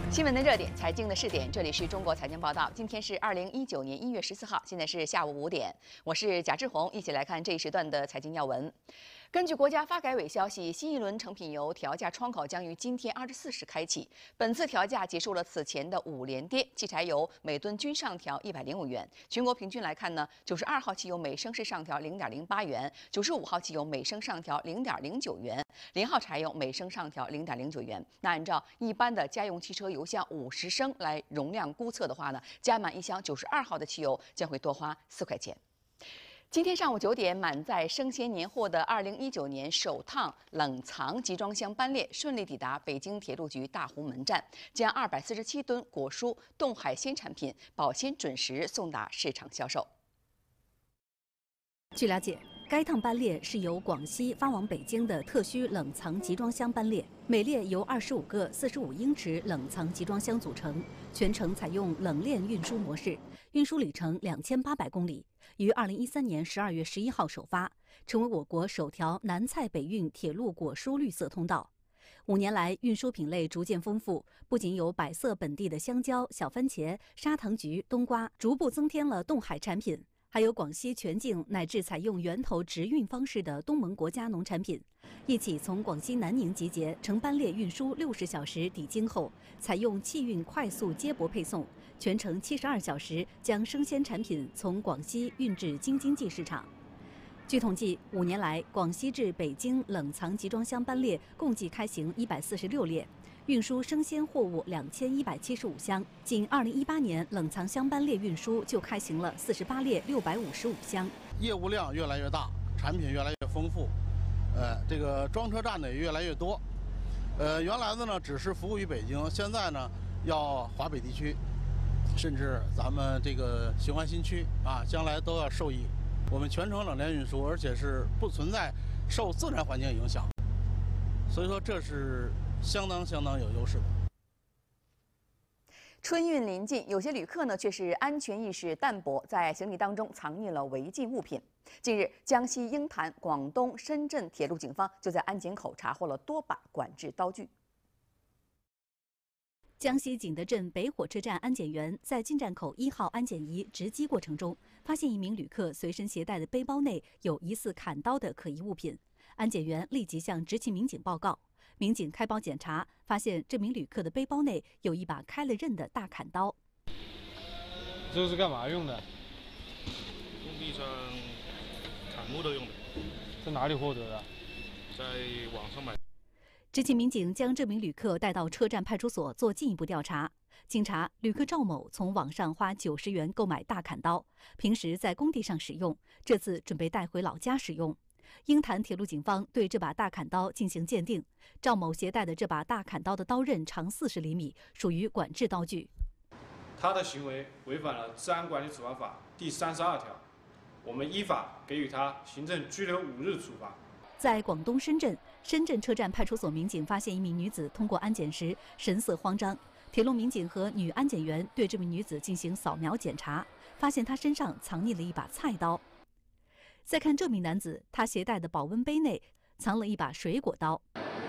新闻的热点，财经的试点，这里是中国财经报道。今天是2019年1月14号，现在是下午5点，我是贾志红，一起来看这一时段的财经要闻。根据国家发改委消息，新一轮成品油调价窗口将于今天24时开启。本次调价结束了此前的5连跌，汽柴油每吨均上调105元。全国平均来看呢，92号汽油每升是上调0.08元，95号汽油每升上调0.09元，0号柴油每升上调0.09元。那按照一般的家用汽车油箱50升来容量估测的话呢，加满一箱92号的汽油将会多花4块钱。今天上午9点，满载生鲜年货的2019年首趟冷藏集装箱班列顺利抵达北京铁路局大红门站，将247吨果蔬、冻海鲜产品保鲜准时送达市场销售。 据了解，该趟班列是由广西发往北京的特需冷藏集装箱班列，每列由25个45英尺冷藏集装箱组成，全程采用冷链运输模式，运输里程2800公里，于2013年12月11号首发，成为我国首条南蔡北运铁路果蔬绿色通道。5年来，运输品类逐渐丰富，不仅有百色本地的香蕉、小番茄、砂糖橘、冬瓜，逐步增添了冻海产品。还有广西全境乃至采用源头直运方式的东盟国家农产品，一起从广西南宁集结，乘班列运输60小时抵京后，采用汽运快速接驳配送，全程72小时将生鲜产品从广西运至京津冀市场。据统计，5年来，广西至北京冷藏集装箱班列共计开行146列。运输生鲜货物2175箱，仅2018年冷藏箱班列运输就开行了48列655箱。 业务量越来越大，产品越来越丰富，这个装车站呢也越来越多。原来的呢只是服务于北京，现在呢要华北地区，甚至咱们这个雄安新区啊，将来都要受益。我们全程冷链运输，而且是不存在受自然环境影响，所以说这是相当有优势的。 春运临近，有些旅客呢却是安全意识淡薄，在行李当中藏匿了违禁物品。近日，江西鹰潭、广东深圳铁路警方就在安检口查获了多把管制刀具。 江西景德镇北火车站安检员在进站口1号安检仪值机过程中，发现一名旅客随身携带的背包内有疑似砍刀的可疑物品。安检员立即向执勤民警报告。民警开包检查，发现这名旅客的背包内有一把开了刃的大砍刀。 这是干嘛用的？ 工地上砍木头用的。 在哪里获得的？ 在网上买。 执勤民警将这名旅客带到车站派出所做进一步调查。经查，旅客赵某从网上花90元购买大砍刀，平时在工地上使用，这次准备带回老家使用。鹰潭铁路警方对这把大砍刀进行鉴定，赵某携带的这把大砍刀的刀刃长40厘米，属于管制刀具。 他的行为违反了《治安管理处罚法》第32条，我们依法给予他行政拘留5日处罚。 在广东深圳车站派出所民警发现一名女子通过安检时神色慌张，铁路民警和女安检员对这名女子进行扫描检查，发现她身上藏匿了一把菜刀。再看这名男子，他携带的保温杯内藏了一把水果刀。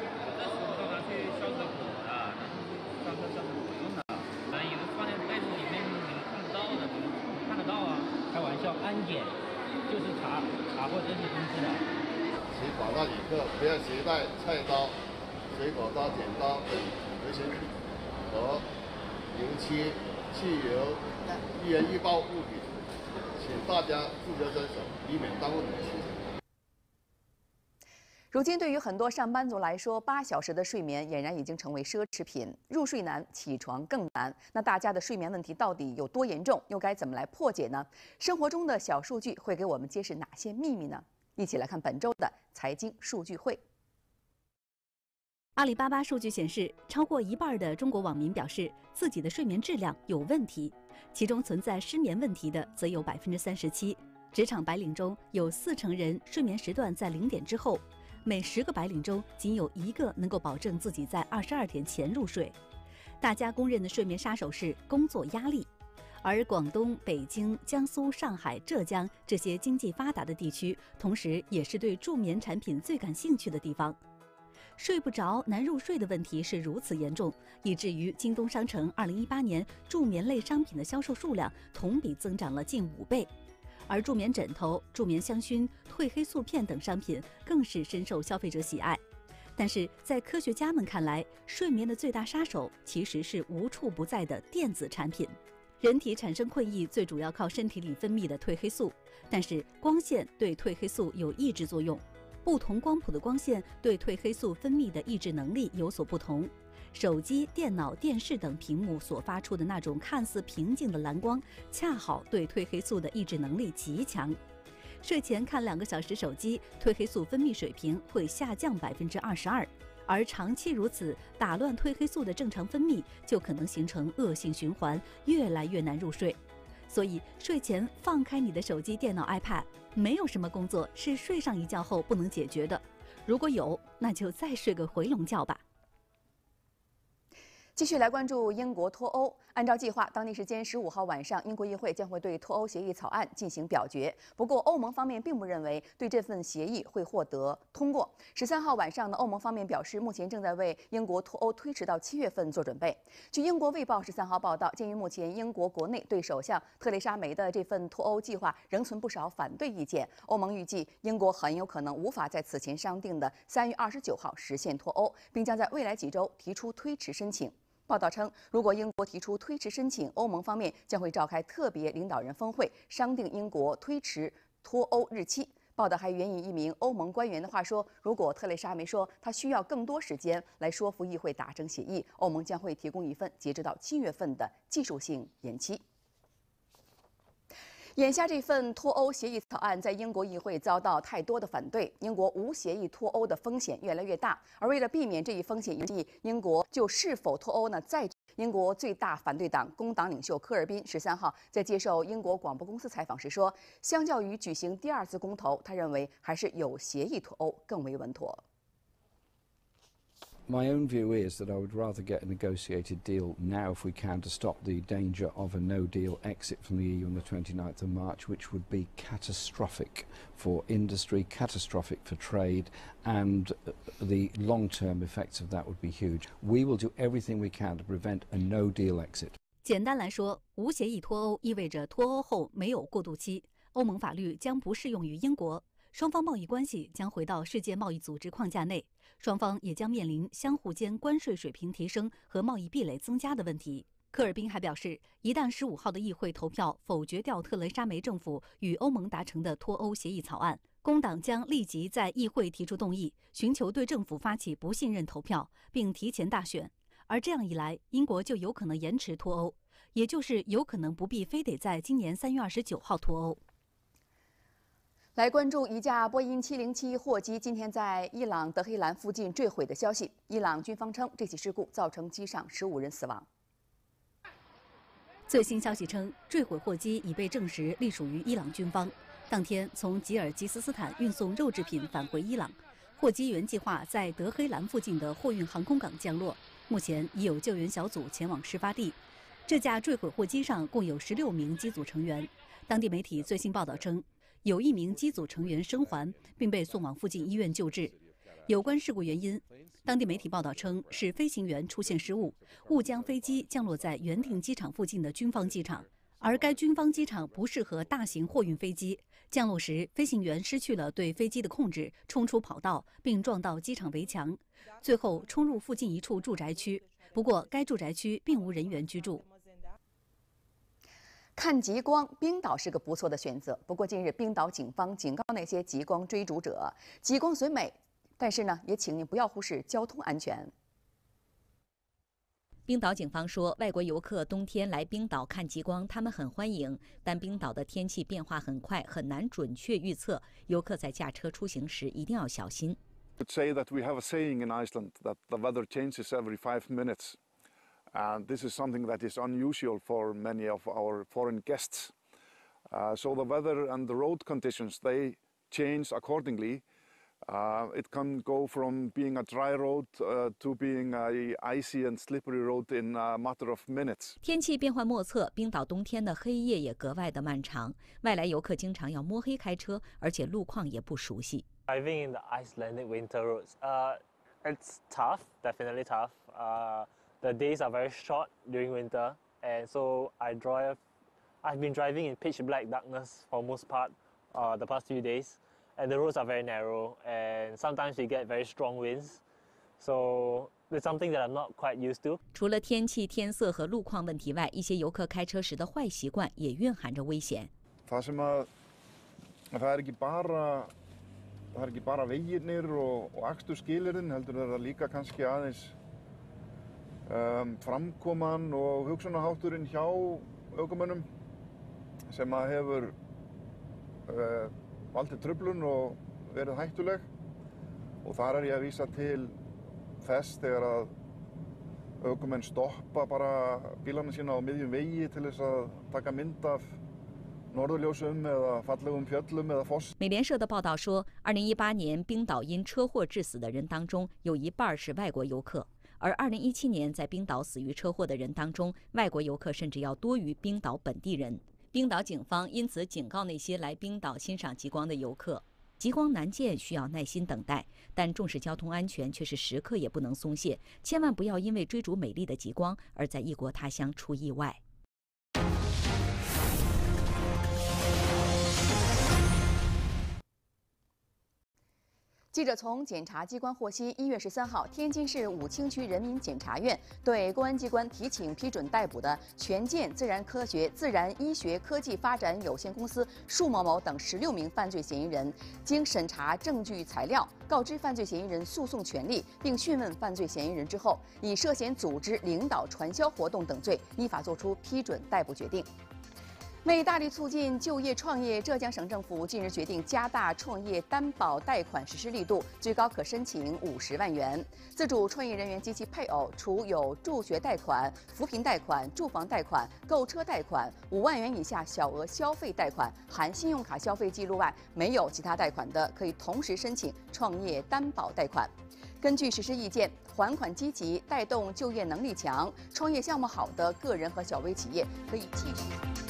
开玩笑，安检就是查获这些东西的。 请广大旅客不要携带菜刀、水果刀、剪刀等随身品和油漆、汽油、易燃易爆物品，请大家自觉遵守，以免耽误你的行程。 如今，对于很多上班族来说，8小时的睡眠俨然已经成为奢侈品。入睡难，起床更难。那大家的睡眠问题到底有多严重？又该怎么来破解呢？生活中的小数据会给我们揭示哪些秘密呢？一起来看本周的财经数据会。 阿里巴巴数据显示，超过1半的中国网民表示自己的睡眠质量有问题，其中存在失眠问题的则有37%。职场白领中有40%人睡眠时段在0点之后。每10个白领中，仅有1个能够保证自己在22点前入睡。大家公认的睡眠杀手是工作压力，而广东、北京、江苏、上海、浙江这些经济发达的地区，同时也是对助眠产品最感兴趣的地方。 睡不着、难入睡的问题是如此严重，以至于京东商城2018年助眠类商品的销售数量同比增长了近5倍。而助眠枕头、助眠香薰、褪黑素片等商品更是深受消费者喜爱。但是在科学家们看来，睡眠的最大杀手其实是无处不在的电子产品。人体产生困意最主要靠身体里分泌的褪黑素，但是光线对褪黑素有抑制作用。不同光谱的光线对褪黑素分泌的抑制能力有所不同。手机、电脑、电视等屏幕所发出的那种看似平静的蓝光，恰好对褪黑素的抑制能力极强。睡前看2个小时手机，褪黑素分泌水平会下降22%，而长期如此，打乱褪黑素的正常分泌，就可能形成恶性循环，越来越难入睡。所以睡前放开你的手机、电脑、iPad， 没有什么工作是睡上一觉后不能解决的。如果有，那就再睡个回笼觉吧。 继续来关注英国脱欧。按照计划，当地时间15号晚上，英国议会将会对脱欧协议草案进行表决。不过，欧盟方面并不认为对这份协议会获得通过。13号晚上呢，欧盟方面表示，目前正在为英国脱欧推迟到7月份做准备。据英国卫报13号报道，鉴于目前英国国内对首相特蕾莎梅的这份脱欧计划仍存不少反对意见，欧盟预计英国很有可能无法在此前商定的3月29号实现脱欧，并将在未来几周提出推迟申请。报道称，如果英国提出推迟申请，欧盟方面将会召开特别领导人峰会，商定英国推迟脱欧日期。报道还援引一名欧盟官员的话说，如果特蕾莎梅说她需要更多时间来说服议会达成协议，欧盟将会提供一份截止到7月份的技术性延期。眼下这份脱欧协议草案在英国议会遭到太多的反对，英国无协议脱欧的风险越来越大。而为了避免这一风险，英国就是否脱欧呢？英国最大反对党工党领袖科尔宾13号在接受英国广播公司采访时说，相较于举行第2次公投，他认为还是有协议脱欧更为稳妥。 My own view is that I would rather get a negotiated deal now if we can to stop the danger of a no-deal exit from the EU on the 29th of March, which would be catastrophic for industry, catastrophic for trade, and the long-term effects of that would be huge. We will do everything we can to prevent a no-deal exit. 简单来说，无协议脱欧意味着脱欧后没有过渡期，欧盟法律将不适用于英国，双方贸易关系将回到世界贸易组织框架内，双方也将面临相互间关税水平提升和贸易壁垒增加的问题。科尔宾还表示，一旦15号的议会投票否决掉特蕾莎梅政府与欧盟达成的脱欧协议草案，工党将立即在议会提出动议，寻求对政府发起不信任投票，并提前大选。而这样一来，英国就有可能延迟脱欧，也就是有可能不必非得在今年3月29号脱欧。 来关注一架波音707货机今天在伊朗德黑兰附近坠毁的消息。伊朗军方称，这起事故造成机上15人死亡。 最新消息称，坠毁货机已被证实隶属于伊朗军方。当天从吉尔吉斯斯坦运送肉制品返回伊朗，货机原计划在德黑兰附近的货运航空港降落，目前已有救援小组前往事发地。这架坠毁货机上共有16名机组成员。当地媒体最新报道称，有1名机组成员生还，并被送往附近医院救治。有关事故原因，当地媒体报道称是飞行员出现失误，误将飞机降落在原定机场附近的军方机场，而该军方机场不适合大型货运飞机。降落时，飞行员失去了对飞机的控制，冲出跑道，并撞到机场围墙，最后冲入附近一处住宅区。不过，该住宅区并无人员居住。 看极光，冰岛是个不错的选择。不过，近日冰岛警方警告那些极光追逐者，极光虽美，但是呢，也请您不要忽视交通安全。 冰岛警方说，外国游客冬天来冰岛看极光，他们很欢迎，但冰岛的天气变化很快，很难准确预测。游客在驾车出行时一定要小心。 I would say that we have a saying in Iceland that the weather changes every 5 minutes. And this is something that is unusual for many of our foreign guests. So the weather and the road conditions, they change accordingly. It can go from being a dry road to being an icy and slippery road in a matter of minutes. 天气变幻莫测，冰岛冬天的黑夜也格外的漫长。外来游客经常要摸黑开车，而且路况也不熟悉。 Driving in the Icelandic winter roads, It's tough, definitely tough. The days are very short during winter, and so I've been driving in pitch black darkness for most part the past few days, and the roads are very narrow, and sometimes we get very strong winds. So it's something that I'm not quite used to. 除了天气、天色和路况问题外，一些游客开车时的坏习惯也蕴含着危险。 Það sem að það ekki bara vegirnir og akstursskilyrðin, heldur það líka kannski aðeins framkoman og hugsunarhátturinn hjá ökumönnum sem að hefur valdið truflun og verið hættuleg. Og þar ég að vísa til þess þegar að ökumenn stoppa bara bílana sína á miðjum vegi til þess að taka mynd af norðurljósum eða fallegum fjöllum eða foss。 美联社的报道说，2018年冰岛因车祸致死的人当中，有一半是外国游客，而2017年在冰岛死于车祸的人当中，外国游客甚至要多于冰岛本地人。冰岛警方因此警告那些来冰岛欣赏极光的游客。 极光难见，需要耐心等待，但重视交通安全却是时刻也不能松懈。千万不要因为追逐美丽的极光而在异国他乡出意外。 记者从检察机关获悉，1月13号，天津市武清区人民检察院对公安机关提请批准逮捕的权健自然科学自然医学科技发展有限公司束某某等16名犯罪嫌疑人，经审查证据材料，告知犯罪嫌疑人诉讼权利，并讯问犯罪嫌疑人之后，以涉嫌组织、领导、传销活动等罪，依法作出批准逮捕决定。 为大力促进就业创业，浙江省政府近日决定加大创业担保贷款实施力度，最高可申请50万元。自主创业人员及其配偶，除有助学贷款、扶贫贷款、住房贷款、购车贷款、5万元以下小额消费贷款（含信用卡消费记录）外，没有其他贷款的，可以同时申请创业担保贷款。 根据实施意见，还款积极、带动就业能力强、创业项目好的个人和小微企业可以继续。